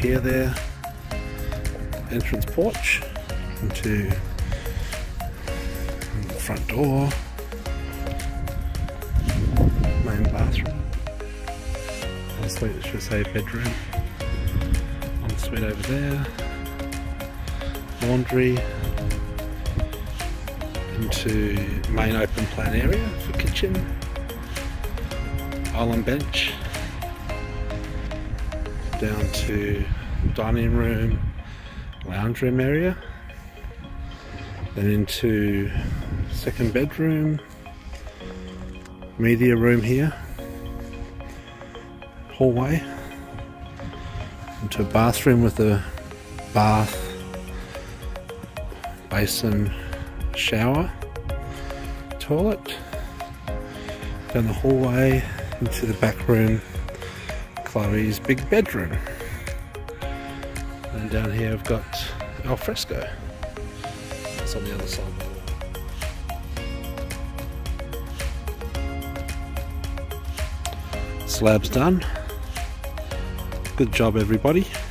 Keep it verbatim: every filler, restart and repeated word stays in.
here there, entrance porch into the front door, main bathroom, ensuite, it should say bedroom, ensuite over there, laundry, into main open plan area for kitchen, island bench, down to dining room, lounge room area, then into second bedroom, media room here, hallway, into a bathroom with a bath, basin, shower, toilet, down the hallway into the back room, Chloe's big bedroom, and down here I've got al fresco. That's on the other side of the wall. Slab's done. Good job everybody.